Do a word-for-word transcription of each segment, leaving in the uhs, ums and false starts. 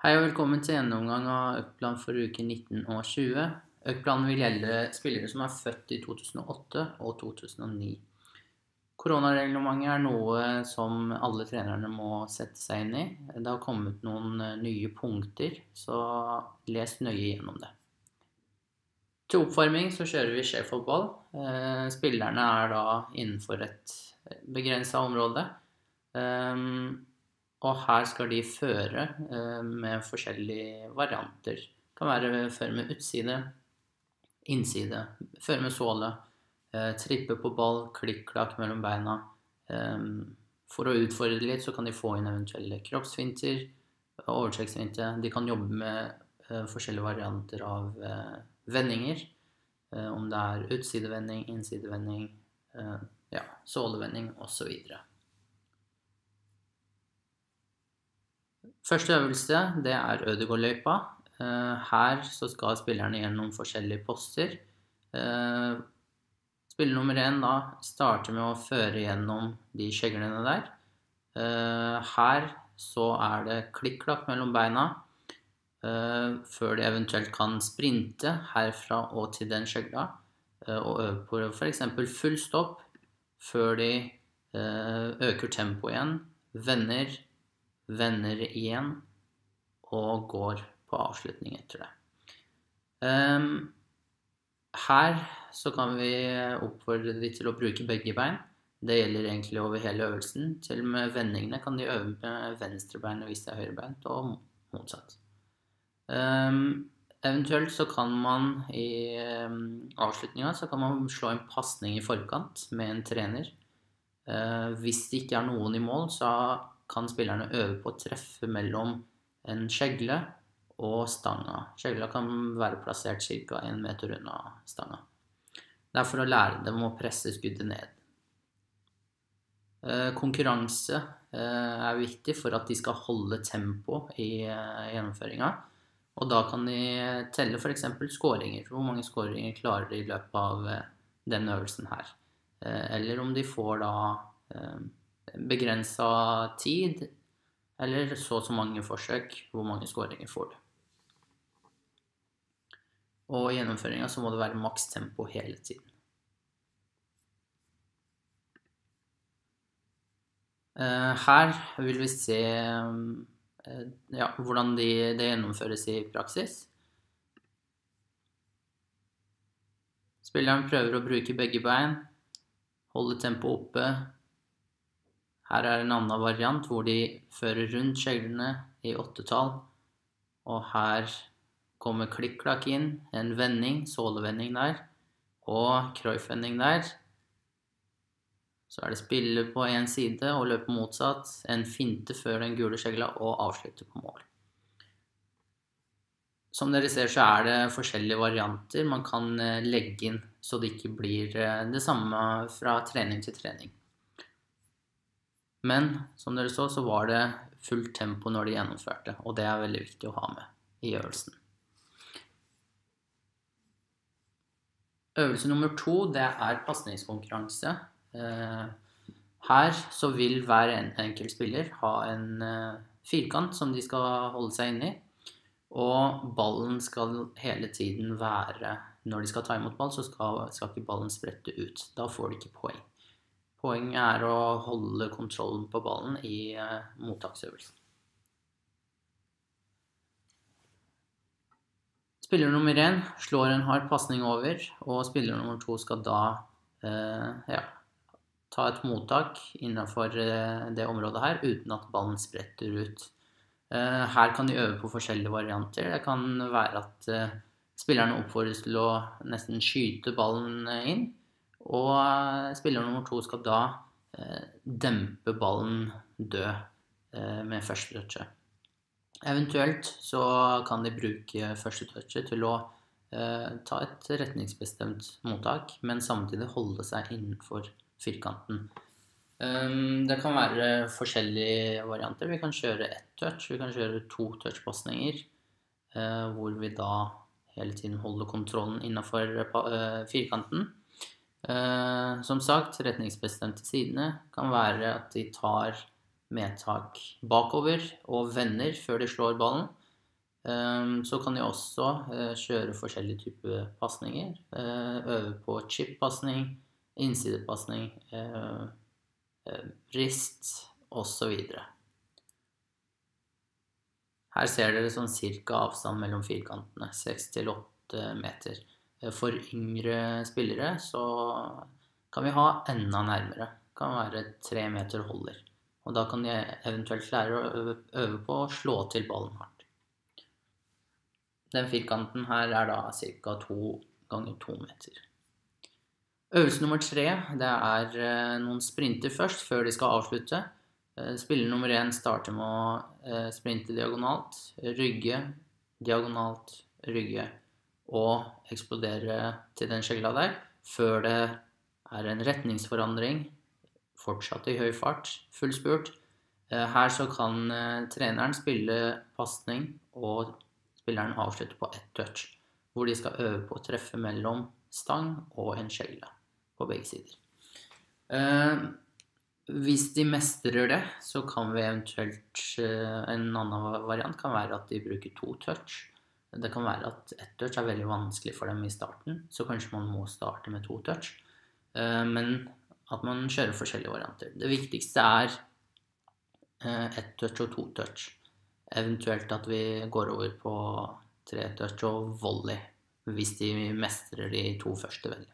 Hei og velkommen til gjennomgang av øktplan for uke nitten og tjue. Øktplanen vil gjelde spillere som er født i to tusen og åtte og to tusen og ni. Koronareglementet er noe som alle trenerne må sette seg inn i. Det har kommet noen nye punkter, så les nøye gjennom det. Til oppvarming så kjører vi sjefotball. Spillerne er da innenfor et begrenset område. Og her skal de føre med forskjellige varianter. Det kan være føre med utside, innside, føre med såle, trippe på ball, klikk-klakk mellom beina. For å utfordre litt så kan de få inn eventuelle kroppsfinter, overtrekksfinter. De kan jobbe med forskjellige varianter av vendinger, om det er utsidevending, innsidevending, ja, sålevending og så videre. Første øvelse, det er Ødegårdløypa. Her så skal spillerne gjennom forskjellige poster. Spiller nummer én da starter med å føre gjennom de kjeglene der. Her så er det klikk-klakk mellom beina, før de eventuelt kan sprinte herfra og til den kjegla, og øve på for eksempel full stopp, før de øker tempo igjen, vender, vender igjen og går på avslutning etter det. Her så kan vi oppfordre de til å bruke begge bein. Det gjelder egentlig over hele øvelsen. Til og med vendingene kan de øve med venstre bein hvis det er høyre bein, og motsatt. Eventuelt så kan man i avslutningen så kan man slå en passning i forkant med en trener. Hvis det ikke er noen i mål, så kan spillerne øve på å treffe mellom en kjegle og stanga. Kjegla kan være plassert ca. en meter unna stanga. Det er for å lære dem å presse skuddet ned. Konkurranse er viktig for at de skal holde tempo i gjennomføringen. Og da kan de telle for eksempel skåringer. Hvor mange skåringer klarer de i løpet av denne øvelsen her. Eller om de får da begrenset tid, eller så så mange forsøk, hvor mange skåringer får du. Og i gjennomføringen så må det være maks tempo hele tiden. Her vil vi se ja, hvordan de, det gjennomføres i praksis. Spilleren prøver å bruke begge bein, holde tempo oppe. Her er en annen variant hvor de fører rundt kjeglene i åttetall, og her kommer klikk-klakk inn, en vending, sålevending der, og Cruyff-vending der. Så er det spille på en side og løpe motsatt, en finte før den gule kjegla og avslutte på mål. Som dere ser så er det forskjellige varianter man kan legge inn, så det ikke blir det samme fra trening til trening. Men som dere så, så var det fullt tempo når de gjennomførte, og det er veldig viktig å ha med i øvelsen. Øvelse nummer to, det er passningskonkurranse. Her så vil hver enkelt spiller ha en firkant som de skal holde seg inne i, og ballen skal hele tiden være, når de skal ta imot ball, så skal, skal ikke ballen sprette ut. Da får de ikke poeng. Poenget er å holde kontrollen på ballen i eh, mottaksøvelsen. Spiller nummer én slår en hard passning over, og spiller nummer to skal da eh, ja, ta et mottak innenfor eh, det området her, uten at ballen spretter ut. Eh, her kan de øve på forskjellige varianter. Det kan være at eh, spillerne oppfordres til å nesten skyte ballen inn, og spiller nummer to skal da eh, dempe ballen død eh, med første touchet. Eventuelt så kan de bruke første touchet til å eh, ta et retningsbestemt mottak, men samtidig holde seg innenfor firkanten. Um, det kan være forskjellige varianter. Vi kan kjøre ett touch, vi kan kjøre to touchpassninger, eh, hvor vi da hele tiden holder kontrollen innenfor eh, firkanten. Uh, som sagt, retningsbestemte sidene kan være at de tar medtak bakover og vender før de slår ballen. Så kan de også kjøre forskjellige typer passninger, øve på chip-passning, innsidepassning, brist og så videre. Her ser dere sånn cirka avstand mellom firkantene, seks til åtte meter. For yngre spillere så kan vi ha enda nærmere, det kan være tre meter holder. Og da kan de eventuelt lære å øve på å slå til ballen hardt. Den firkanten her er da cirka to ganger to meter. Øvelse nummer tre, det er noen sprinter først, før de skal avslutte. Spiller nummer én starter med å sprinte diagonalt, rygge, diagonalt, rygge, og eksplodere til den skjegla der, før det er en retningsforandring, fortsatt i høy fart, full spurt. Her så kan treneren spille passning, og spilleren avslutter på ett touch, hvor de skal øve på å treffe mellom stang og en skjegle på begge sider. Hvis de mestrer det, så kan vi eventuelt, en annen variant kan være at de bruker to touch. Det kan være at ett touch er veldig vanskelig for dem i starten, så kanskje man må starte med to touch. Men at man kjører forskjellige varianter. Det viktigste er ett touch og to touch. Eventuelt at vi går over på tre touch og volley, hvis de mestrer de to første veldig.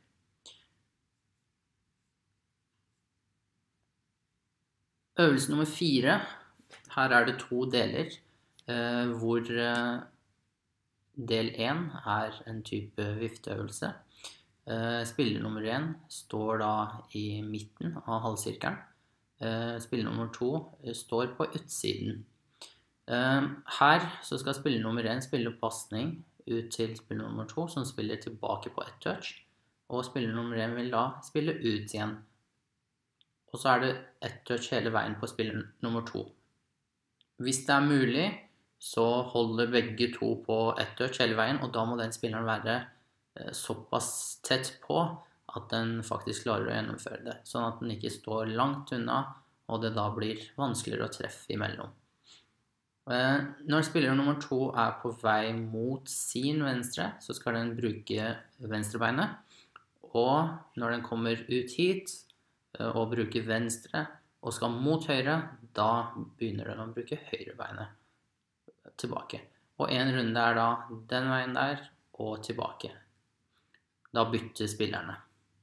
Øvelse nummer fire, her er det to deler, hvor del én er en type vifteøvelse. Spiller nummer én står da i midten av halvsirkelen. Spiller nummer to står på utsiden. Her så skal spiller nummer én spille passning ut til spiller nummer to, som spiller tilbake på ett touch, og spiller nummer én vil da spille ut igjen. Og så er det ett touch hele veien på spiller nummer to. Hvis det er mulig, så holder begge to på ett touch hele veien, og da må den spilleren være såpass tett på at den faktisk klarer å gjennomføre det, sånn at den ikke står langt unna, og det da blir vanskeligere å treffe imellom. Når spiller nummer to er på vei mot sin venstre, så skal den bruke venstrebeinet, og når den kommer ut hit og bruker venstre og skal mot høyre, da begynner den å bruke høyrebeinet tilbake. Og en runde er da den veien der og tilbake. Da bytter spillerne.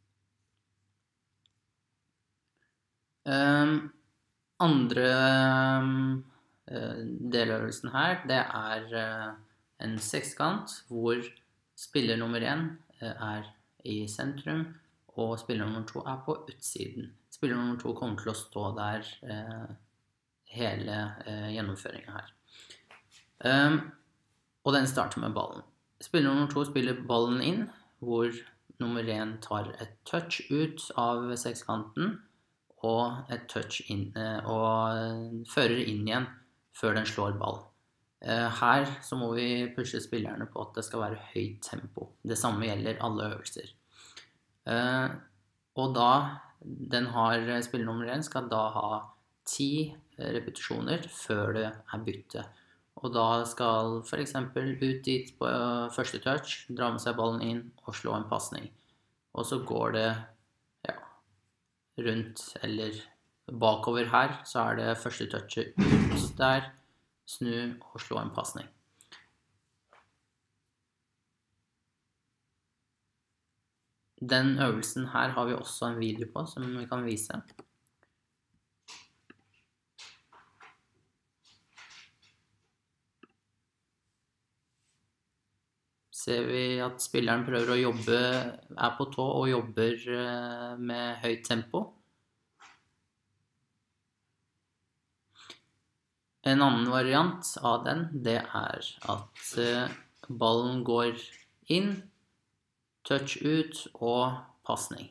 Um, andre um, deløvelsen her, det er uh, en sekskant hvor spiller nummer én uh, er i sentrum, og spiller nummer to er på utsiden. Spiller nummer to kommer til å stå der uh, hele uh, gjennomføringen her. Um, og den starter med ballen. Spiller nummer to spiller ballen inn, hvor nummer én tar et touch ut av sekskanten, og et touch inn, og fører inn igjen før den slår ball. Her så må vi pushe spillerne på at det skal være høyt tempo. Det samme gjelder alle øvelser. Og da, den har spiller nummer én skal da ha ti repetisjoner før det er bytte. Og da skal for eksempel ut dit på første touch, dra med seg ballen inn og slå en passning. Og så går det ja, rundt eller bakover her, så er det første touchet ut der, snu og slå en passning. Den øvelsen her har vi også en video på som vi kan vise. Ser vi at spilleren prøver å jobbe, er på tå og jobber med høyt tempo. En annen variant av den, det er at ballen går inn, touch ut og passning.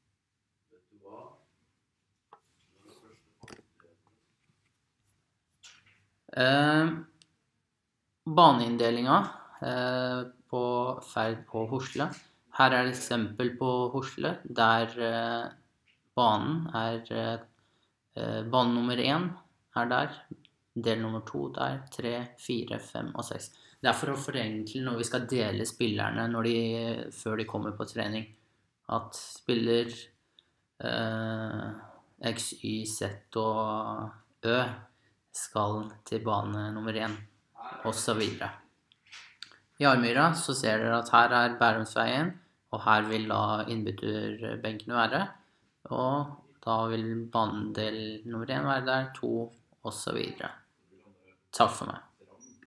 Eh, Baneinndelingen eh, på ferd på Hosle. Her er et eksempel på Hosle, der eh, banen er, eh, banen nummer én er der, del nummer to der, tre, fire, fem og seks. Det er for å forenkle når vi skal dele spillerne når de, før de kommer på trening. At spiller eh, X, Y, Z og Ø skal til bane nummer én, og så videre. I Armyra så ser dere at her er Bærumsveien, og her vil da innbytterbenkene være. Og da vil banedel nummer én være der, to, og så videre. Takk for meg.